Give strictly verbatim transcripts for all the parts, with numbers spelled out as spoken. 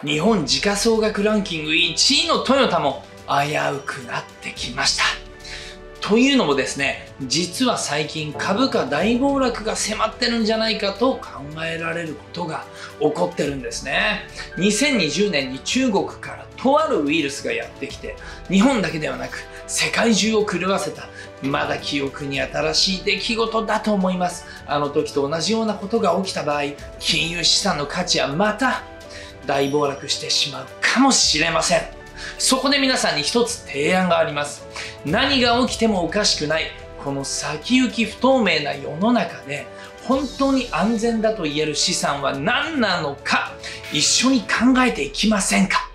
日本時価総額ランキングいちいのトヨタも危うくなってきました。というのもですね、実は最近株価大暴落が迫ってるんじゃないかと考えられることが起こってるんですね。にせんにじゅうねんに中国からとあるウイルスがやってきて、日本だけではなく世界中を狂わせた、まだ記憶に新しい出来事だと思います。あの時と同じようなことが起きた場合、金融資産の価値はまた大暴落してしまうかもしれません。そこで皆さんに一つ提案があります。何が起きてもおかしくない、この先行き不透明な世の中で本当に安全だと言える資産は何なのか、一緒に考えていきませんか。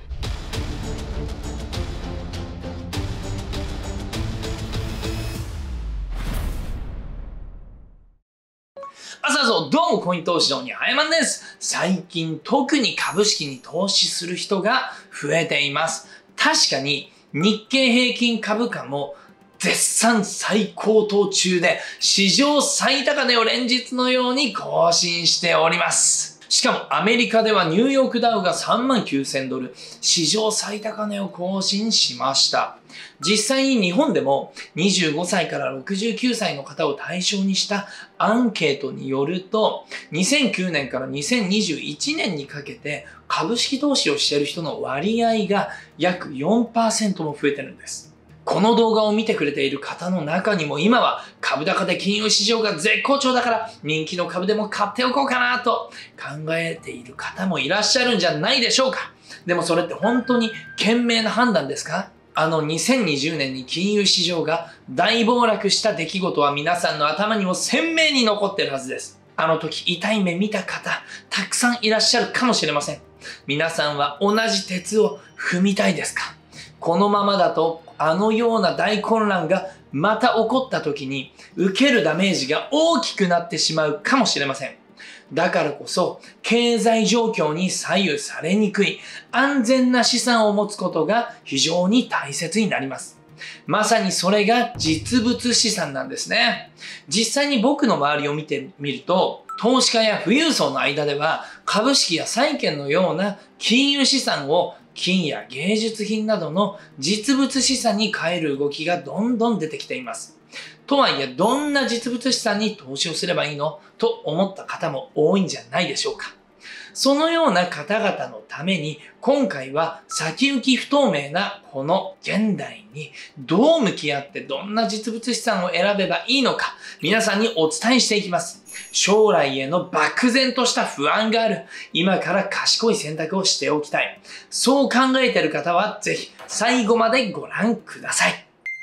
朝ぞどうもコイン投資のにあやまんです。最近特に株式に投資する人が増えています。確かに日経平均株価も絶賛最高騰中で史上最高値を連日のように更新しております。しかもアメリカではニューヨークダウがさんまんきゅうせんドル、史上最高値を更新しました。実際に日本でもにじゅうごさいからろくじゅうきゅうさいの方を対象にしたアンケートによると、にせんきゅうねんからにせんにじゅういちねんにかけて株式投資をしている人の割合が約 よんパーセント も増えてるんです。この動画を見てくれている方の中にも、今は株高で金融市場が絶好調だから人気の株でも買っておこうかなと考えている方もいらっしゃるんじゃないでしょうか。でもそれって本当に賢明な判断ですか？あのにせんにじゅうねんに金融市場が大暴落した出来事は皆さんの頭にも鮮明に残っているはずです。あの時痛い目見た方、たくさんいらっしゃるかもしれません。皆さんは同じ鉄を踏みたいですか？このままだとあのような大混乱がまた起こった時に受けるダメージが大きくなってしまうかもしれません。だからこそ経済状況に左右されにくい安全な資産を持つことが非常に大切になります。まさにそれが実物資産なんですね。実際に僕の周りを見てみると、投資家や富裕層の間では株式や債券のような金融資産を金や芸術品などの実物資産に変える動きがどんどん出てきています。とはいえ、どんな実物資産に投資をすればいいのと思った方も多いんじゃないでしょうか。そのような方々のために、今回は先行き不透明なこの現代にどう向き合ってどんな実物資産を選べばいいのか、皆さんにお伝えしていきます。将来への漠然とした不安がある、今から賢い選択をしておきたい、そう考えている方はぜひ最後までご覧ください。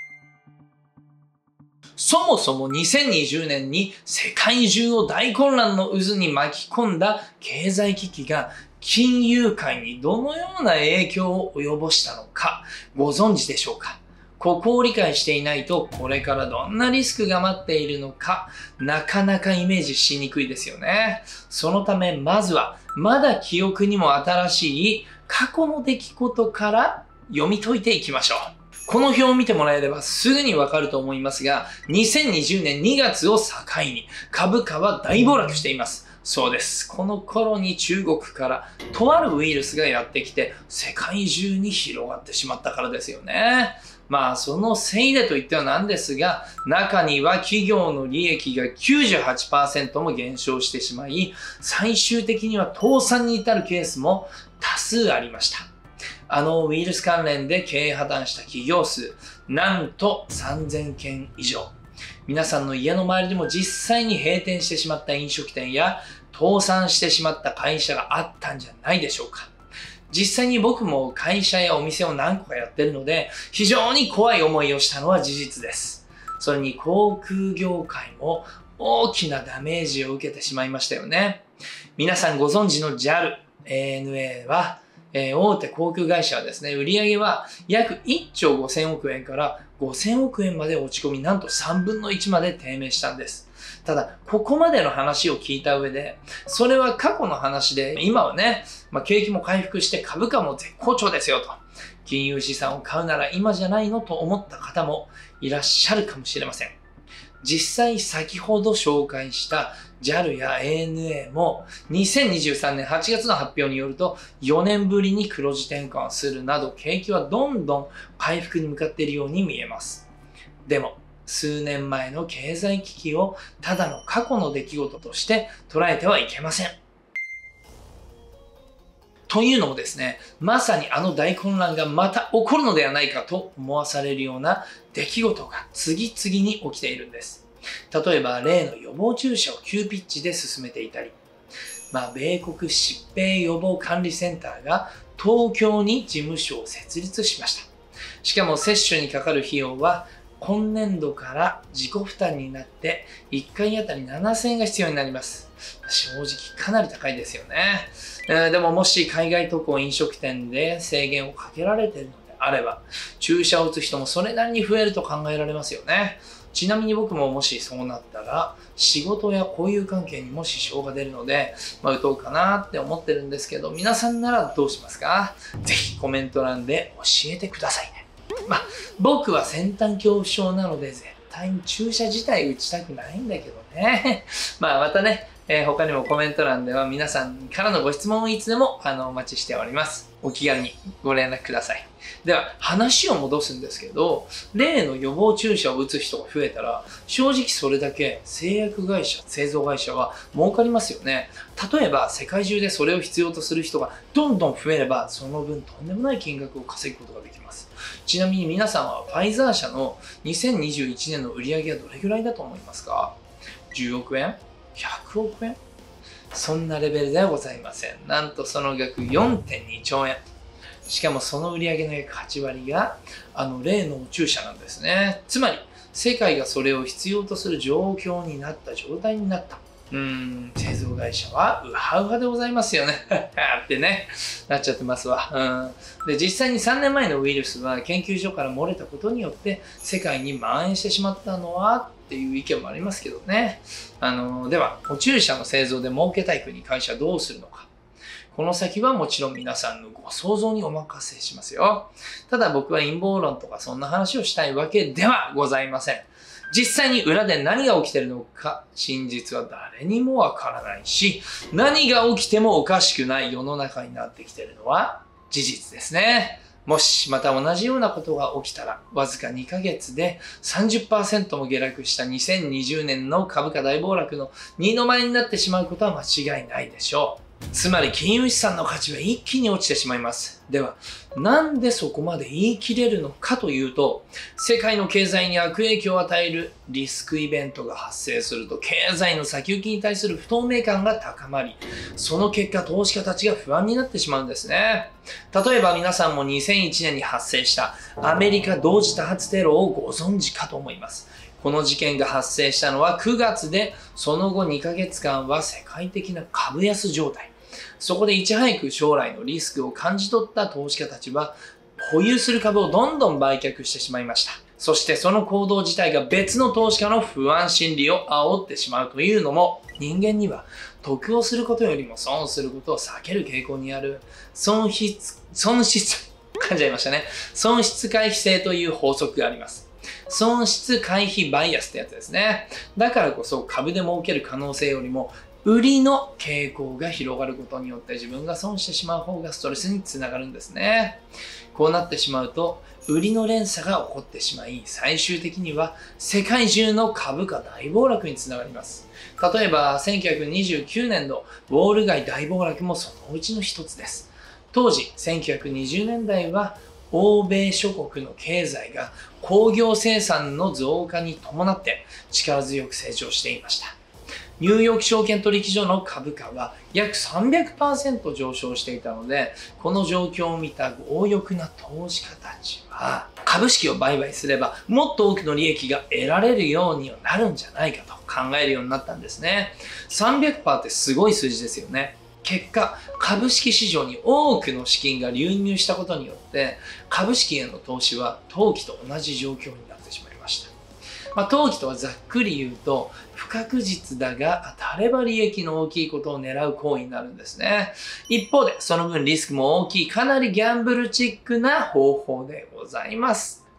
そもそもにせんにじゅうねんに世界中を大混乱の渦に巻き込んだ経済危機が金融界にどのような影響を及ぼしたのかご存知でしょうか。ここを理解していないと、これからどんなリスクが待っているのかなかなかイメージしにくいですよね。そのためまずはまだ記憶にも新しい過去の出来事から読み解いていきましょう。この表を見てもらえればすぐにわかると思いますが、にせんにじゅうねんにがつを境に株価は大暴落しています。そうです。この頃に中国からとあるウイルスがやってきて世界中に広がってしまったからですよね。まあそのせいでと言ってはなんですが、中には企業の利益が きゅうじゅうはちパーセント も減少してしまい、最終的には倒産に至るケースも多数ありました。あのウイルス関連で経営破綻した企業数、なんとさんぜんけん以上。皆さんの家の周りでも実際に閉店してしまった飲食店や倒産してしまった会社があったんじゃないでしょうか。実際に僕も会社やお店を何個かやってるので、非常に怖い思いをしたのは事実です。それに航空業界も大きなダメージを受けてしまいましたよね。皆さんご存知の ジャル、エーエヌエー はえー、大手航空会社はですね、売上は約いっちょうごせんおくえんからごせんおくえんまで落ち込み、なんとさんぶんのいちまで低迷したんです。ただ、ここまでの話を聞いた上で、それは過去の話で、今はね、まあ、景気も回復して株価も絶好調ですよと。金融資産を買うなら今じゃないのと思った方もいらっしゃるかもしれません。 実際先ほど紹介した ジャル や エーエヌエー もにせんにじゅうさんねんはちがつの発表によるとよねんぶりに黒字転換するなど景気はどんどん回復に向かっているように見えます。でも数年前の経済危機をただの過去の出来事として捉えてはいけません。というのもですね、まさにあの大混乱がまた起こるのではないかと思わされるような出来事が次々に起きているんです。例えば、例の予防注射を急ピッチで進めていたり、まあ、米国疾病予防管理センターが東京に事務所を設立しました。しかも接種にかかる費用は今年度から自己負担になっていっかいあたりななせんえんが必要になります。正直かなり高いですよね。えー、でももし海外渡航飲食店で制限をかけられているのであれば、注射を打つ人もそれなりに増えると考えられますよね。ちなみに僕ももしそうなったら、仕事や交友関係にも支障が出るので、まあ、打とうかなって思ってるんですけど、皆さんならどうしますか？ぜひコメント欄で教えてくださいね。まあ、僕は先端恐怖症なので絶対に注射自体打ちたくないんだけどね。まあまたね、えー、他にもコメント欄では皆さんからのご質問をいつでもあのお待ちしております。お気軽にご連絡ください。では話を戻すんですけど、例の予防注射を打つ人が増えたら、正直それだけ製薬会社、製造会社は儲かりますよね。例えば世界中でそれを必要とする人がどんどん増えれば、その分とんでもない金額を稼ぐことができます。ちなみに皆さんはファイザー社のにせんにじゅういちねんの売り上げはどれぐらいだと思いますか？ じゅうおくえん？ ひゃくおくえん？そんなレベルではございません。なんとその額 よんてんにちょうえん。しかもその売り上げの約はちわりがあの例のお注射なんですね。つまり世界がそれを必要とする状況になった状態になった。うーん、製造会社はウハウハでございますよね。ってね、なっちゃってますわ。うん。で、実際にさんねんまえのウイルスは研究所から漏れたことによって世界に蔓延してしまったのはっていう意見もありますけどね。あの、では、お注射の製造で儲けたい国、会社はどうするのか。この先はもちろん皆さんのご想像にお任せしますよ。ただ僕は陰謀論とかそんな話をしたいわけではございません。実際に裏で何が起きているのか、真実は誰にもわからないし、何が起きてもおかしくない世の中になってきているのは事実ですね。もしまた同じようなことが起きたら、わずかにかげつで さんじゅっパーセント も下落したにせんにじゅうねんの株価大暴落の二の舞になってしまうことは間違いないでしょう。つまり金融資産の価値は一気に落ちてしまいます。では、なんでそこまで言い切れるのかというと、世界の経済に悪影響を与えるリスクイベントが発生すると、経済の先行きに対する不透明感が高まり、その結果投資家たちが不安になってしまうんですね。例えば皆さんもにせんいちねんに発生したアメリカ同時多発テロをご存知かと思います。この事件が発生したのはくがつで、その後にかげつかんは世界的な株安状態。そこでいち早く将来のリスクを感じ取った投資家たちは、保有する株をどんどん売却してしまいました。そしてその行動自体が別の投資家の不安心理を煽ってしまうというのも、人間には得をすることよりも損をすることを避ける傾向にある損失、損失、噛んじゃいましたね。損失回避性という法則があります。損失回避バイアスってやつですね。だからこそ株で儲ける可能性よりも、売りの傾向が広がることによって自分が損してしまう方がストレスにつながるんですね。こうなってしまうと、売りの連鎖が起こってしまい、最終的には世界中の株価大暴落につながります。例えば、せんきゅうひゃくにじゅうきゅうねんのウォール街大暴落もそのうちの一つです。当時、せんきゅうひゃくにじゅうねんだいは、欧米諸国の経済が工業生産の増加に伴って力強く成長していました。ニューヨーク証券取引所の株価は約 さんびゃくパーセント 上昇していたので、この状況を見た強欲な投資家たちは、株式を売買すればもっと多くの利益が得られるようになるんじゃないかと考えるようになったんですね。さんびゃくパーセント ってすごい数字ですよね。結果、株式市場に多くの資金が流入したことによって、株式への投資は投機と同じ状況になってしまいました。まあ、投機とはざっくり言うと、不確実だが当たれば利益の大きいことを狙う行為になるんですね。一方で、その分リスクも大きい、かなりギャンブルチックな方法でございます。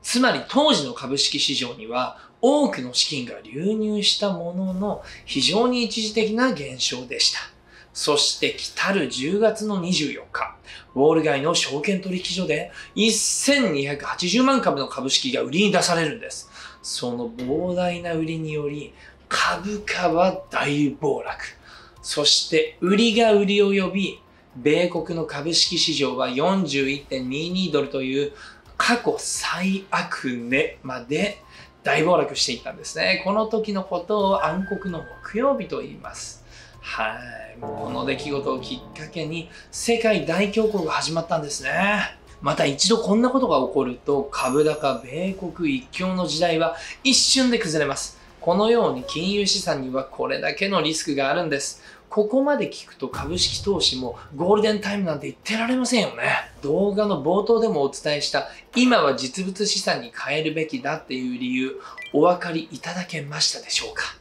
つまり当時の株式市場には多くの資金が流入したものの非常に一時的な現象でした。そして来たるじゅうがつのにじゅうよっか、ウォール街の証券取引所でせんにひゃくはちじゅうまんかぶの株式が売りに出されるんです。その膨大な売りにより株価は大暴落。そして売りが売りを呼び、米国の株式市場は よんじゅういってんにじゅうに ドルという過去最悪値まで大暴落していったんですね。この時のことを暗黒の木曜日と言います。はい。この出来事をきっかけに世界大恐慌が始まったんですね。また一度こんなことが起こると株高米国一強の時代は一瞬で崩れます。このように金融資産にはこれだけのリスクがあるんです。ここまで聞くと株式投資もゴールデンタイムなんて言ってられませんよね。動画の冒頭でもお伝えした今は実物資産に変えるべきだっていう理由お分かりいただけましたでしょうか？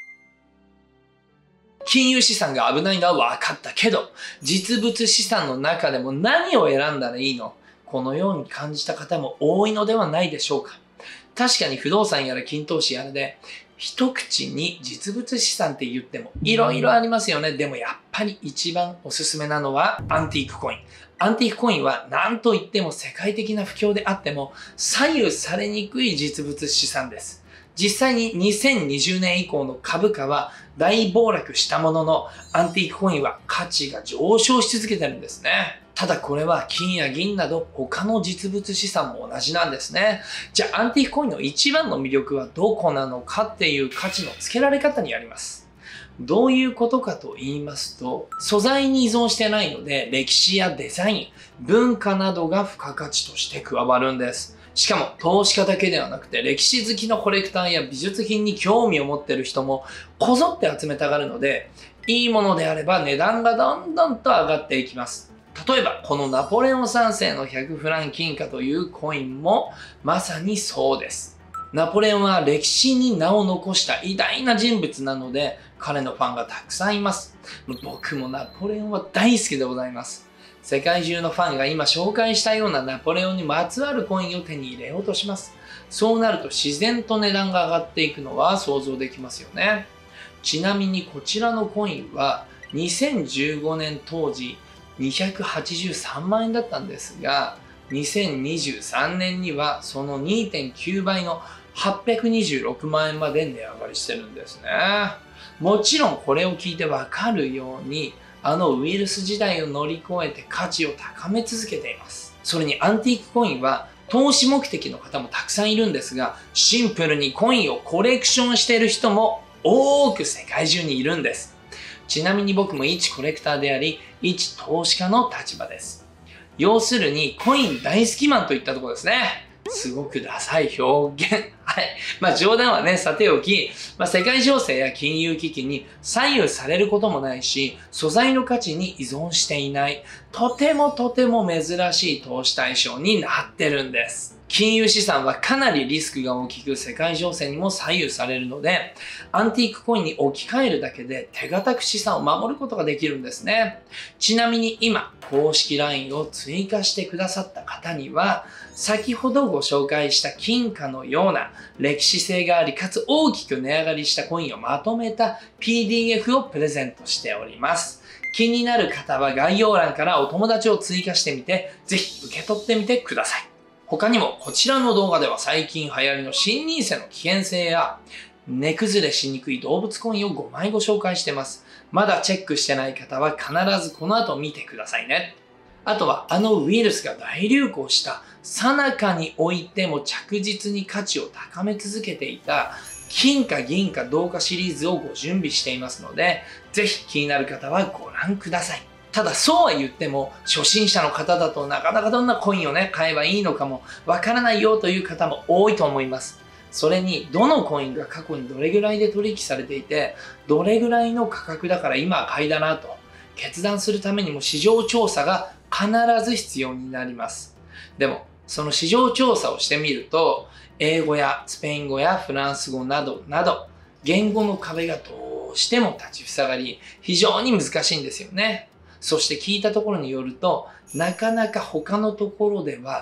金融資産が危ないのは分かったけど、実物資産の中でも何を選んだらいいの？このように感じた方も多いのではないでしょうか。確かに不動産やら金投資やらで、一口に実物資産って言っても色々ありますよね。でもやっぱり一番おすすめなのはアンティークコイン。アンティークコインは何と言っても世界的な不況であっても左右されにくい実物資産です。実際ににせんにじゅうねん以降の株価は大暴落したものの、アンティークコインは価値が上昇し続けてるんですね。ただこれは金や銀など他の実物資産も同じなんですね。じゃあアンティークコインの一番の魅力はどこなのかっていう価値の付けられ方にあります。どういうことかと言いますと、素材に依存してないので歴史やデザイン、文化などが付加価値として加わるんです。しかも投資家だけではなくて歴史好きのコレクターや美術品に興味を持っている人もこぞって集めたがるので、いいものであれば値段がどんどんと上がっていきます。例えばこのナポレオンさんせいのひゃくフラン金貨というコインもまさにそうです。ナポレオンは歴史に名を残した偉大な人物なので彼のファンがたくさんいます。僕もナポレオンは大好きでございます。世界中のファンが今紹介したようなナポレオンにまつわるコインを手に入れようとします。そうなると自然と値段が上がっていくのは想像できますよね。ちなみにこちらのコインはにせんじゅうごねん当時にひゃくはちじゅうさんまんえんだったんですが、にせんにじゅうさんねんにはその にてんきゅうばいのはっぴゃくにじゅうろくまんえんまで値上がりしてるんですね。もちろんこれを聞いてわかるように、あのウイルス時代を乗り越えて価値を高め続けています。それにアンティークコインは投資目的の方もたくさんいるんですが、シンプルにコインをコレクションしている人も多く世界中にいるんです。ちなみに僕も一コレクターであり、一投資家の立場です。要するにコイン大好きマンといったところですね。すごくダサい表現。はい。まあ冗談はね、さておき、まあ世界情勢や金融危機に左右されることもないし、素材の価値に依存していない、とてもとても珍しい投資対象になってるんです。金融資産はかなりリスクが大きく世界情勢にも左右されるので、アンティークコインに置き換えるだけで手堅く資産を守ることができるんですね。ちなみに今、公式 ライン を追加してくださった方には、先ほどご紹介した金貨のような歴史性がありかつ大きく値上がりしたコインをまとめた ピーディーエフ をプレゼントしております。気になる方は概要欄からお友達を追加してみて、ぜひ受け取ってみてください。他にもこちらの動画では最近流行りの新ニーサの危険性や値崩れしにくい動物コインをごまいご紹介してます。まだチェックしてない方は必ずこの後見てくださいね。あとはあのウイルスが大流行した最中においても着実に価値を高め続けていた金貨銀貨銅貨シリーズをご準備していますので、ぜひ気になる方はご覧ください。ただそうは言っても初心者の方だとなかなかどんなコインをね買えばいいのかもわからないよという方も多いと思います。それにどのコインが過去にどれぐらいで取引されていてどれぐらいの価格だから今は買いだなと決断するためにも市場調査が必ず必要になります。でもその市場調査をしてみると英語やスペイン語やフランス語などなど言語の壁がどうしても立ちふさがり非常に難しいんですよね。そして聞いたところによるとなかなか他のところでは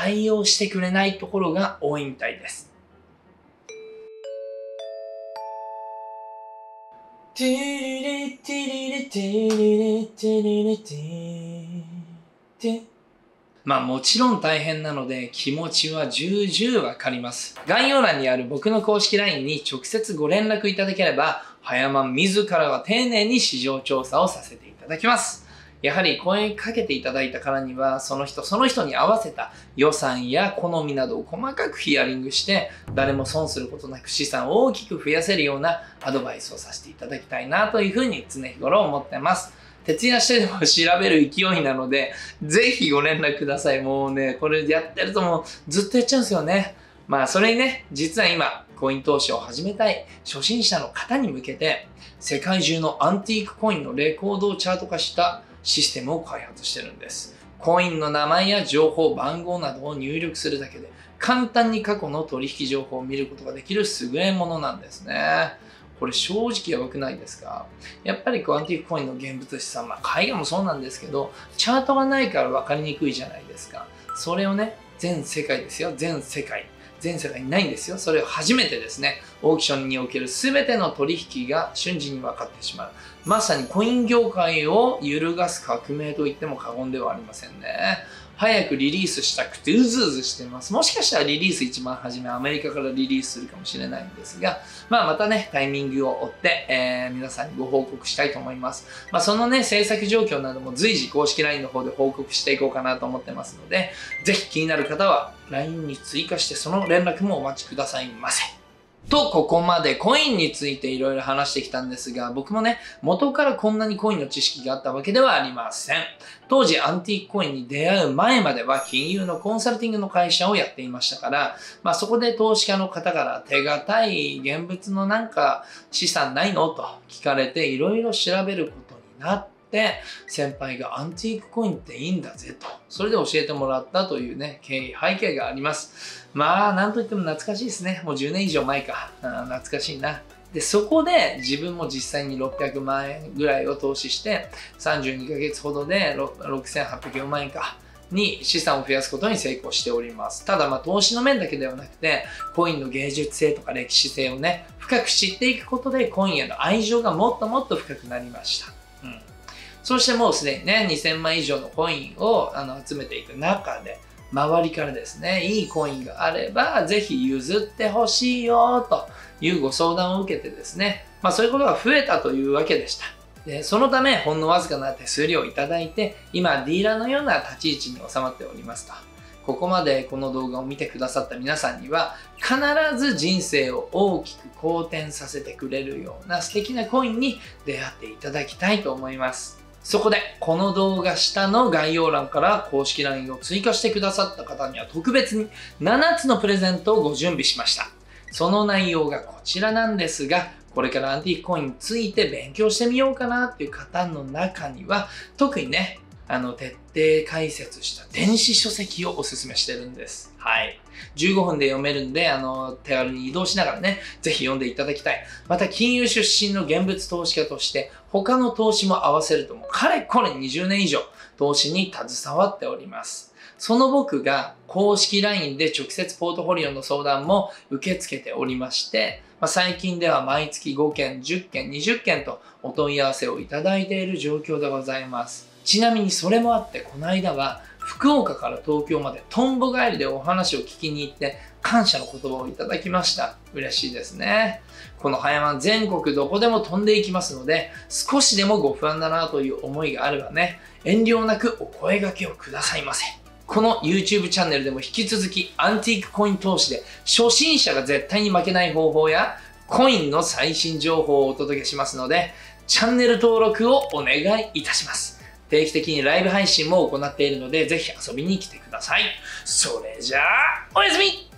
対応してくれないところが多いみたいです。ティリリティリリティリリティリリティテまあもちろん大変なので気持ちは重々わかります。概要欄にある僕の公式 ライン に直接ご連絡いただければ、はやまん自らが丁寧に市場調査をさせていただきます。やはり声かけていただいたからには、その人その人に合わせた予算や好みなどを細かくヒアリングして、誰も損することなく資産を大きく増やせるようなアドバイスをさせていただきたいなというふうに常日頃思ってます。徹夜してでも調べる勢いなので、ぜひご連絡ください。もうね、これやってるともうずっとやっちゃうんですよね。まあそれにね、実は今、コイン投資を始めたい初心者の方に向けて、世界中のアンティークコインのレコードをチャート化したシステムを開発してるんです。コインの名前や情報、番号などを入力するだけで、簡単に過去の取引情報を見ることができる優れものなんですね。これ正直やばくないですか？やっぱりこうアンティークコインの現物資産、まあ絵画もそうなんですけど、チャートがないから分かりにくいじゃないですか。それをね、全世界ですよ、全世界。全世界にないんですよ。それを初めてですね、オークションにおける全ての取引が瞬時に分かってしまう。まさにコイン業界を揺るがす革命と言っても過言ではありませんね。早くリリースしたくてうずうずしています。もしかしたらリリース一番初めアメリカからリリースするかもしれないんですが、まあまたね、タイミングを追って、えー、皆さんにご報告したいと思います。まあそのね、制作状況なども随時公式 ライン の方で報告していこうかなと思ってますので、ぜひ気になる方は ライン に追加してその連絡もお待ちくださいませ。と、ここまでコインについていろいろ話してきたんですが、僕もね、元からこんなにコインの知識があったわけではありません。当時アンティークコインに出会う前までは金融のコンサルティングの会社をやっていましたから、まあそこで投資家の方から手堅い現物のなんか資産ないのと聞かれていろいろ調べることになって、で、先輩がアンティークコインっていいんだぜと。それで教えてもらったというね、経緯、背景があります。まあ、なんといっても懐かしいですね。もうじゅうねん以上前か。懐かしいな。で、そこで自分も実際にろっぴゃくまんえんぐらいを投資して、さんじゅうにかげつほどでろくせんはっぴゃくよんまんえんか。に資産を増やすことに成功しております。ただまあ投資の面だけではなくて、コインの芸術性とか歴史性をね、深く知っていくことでコインへの愛情がもっともっと深くなりました。うん。そしてもうすでにね、にせんまん以上のコインをあの集めていく中で、周りからですね、いいコインがあれば、ぜひ譲ってほしいよというご相談を受けてですね、まあそういうことが増えたというわけでした。で、そのため、ほんのわずかな手数料をいただいて、今、ディーラーのような立ち位置に収まっておりますと。ここまでこの動画を見てくださった皆さんには、必ず人生を大きく好転させてくれるような素敵なコインに出会っていただきたいと思います。そこで、この動画下の概要欄から公式 ライン を追加してくださった方には特別にななつのプレゼントをご準備しました。その内容がこちらなんですが、これからアンティークコインについて勉強してみようかなっていう方の中には、特にね、あの、徹底解説した電子書籍をおすすめしてるんです。はい。じゅうごふんで読めるんで、あの、手軽に移動しながらね、ぜひ読んでいただきたい。また、金融出身の現物投資家として、他の投資も合わせるともう、かれこれにじゅうねん以上、投資に携わっております。その僕が公式 ライン で直接ポートフォリオの相談も受け付けておりまして、まあ、最近では毎月ごけん、じゅっけん、にじゅっけんとお問い合わせをいただいている状況でございます。ちなみにそれもあって、この間は福岡から東京までとんぼ帰りでお話を聞きに行って感謝の言葉をいただきました。嬉しいですね。このはやまん全国どこでも飛んでいきますので、少しでもご不安だなという思いがあればね、遠慮なくお声掛けをくださいませ。この YouTube チャンネルでも引き続きアンティークコイン投資で初心者が絶対に負けない方法やコインの最新情報をお届けしますので、チャンネル登録をお願いいたします。定期的にライブ配信も行っているので、ぜひ遊びに来てください。それじゃあ、おやすみ。